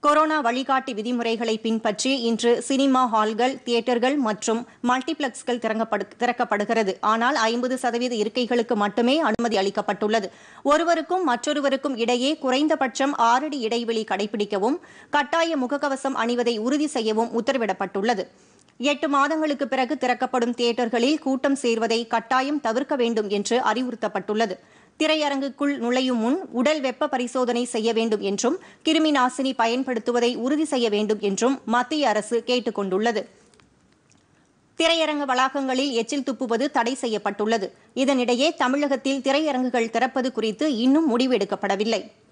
Corona வழிகாட்டி விதிமுறைகளை பின்பற்றி இன்று சினிமா ஹால்கள், தியேட்டர்கள் மற்றும் மல்டிபிளெக்ஸ்கள் திறக்கப்படுகிறது. ஆனால் 50% இருக்கைகளுக்கு மட்டுமே அனுமதி அளிக்கப்பட்டுள்ளது. ஒருவருக்கும் மற்றொருவருக்கும் இடையே குறைந்தபட்சம் 6 அடி இடைவெளி கடைபிடிக்கவும், கட்டாய முகக்கவசம் அணிவதை உறுதி செய்யவும் உத்தரவிடப்பட்டுள்ளது. 8 மாதங்களுக்கு பிறகு திறக்கப்படும் தியேட்டர்களில் கூட்டம் சேர்வதை கட்டாயம் தவிர்க்க வேண்டும் என்று அறிவுறுத்தப்பட்டுள்ளது. திரையரங்குக்குள் நுழையும் முன் உடல் வெப்ப பரிசோதனை செய்ய வேண்டும் என்றும், கிருமி நாசினி பயன்படுத்துவதை உறுதி செய்ய வேண்டும் என்றும் மத்திய அரசு கேட்டுக் கொண்டுள்ளது. திரையரங்கு வளாகங்களில் எச்சில் துப்புவது தடை செய்யப்பட்டுள்ளது. இதனிடையே தமிழகத்தில் திரையரங்குகள் திறப்பது குறித்து இன்னும் முடிவு எடுக்கப்படவில்லை.